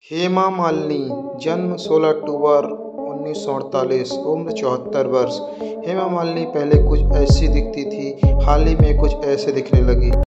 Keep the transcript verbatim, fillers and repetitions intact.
हेमा मालिनी, जन्म सोलह अक्टूबर उन्नीस सौ अड़तालीस, उम्र चौहत्तर वर्ष। हेमा मालिनी पहले कुछ ऐसी दिखती थी, हाल ही में कुछ ऐसे दिखने लगी।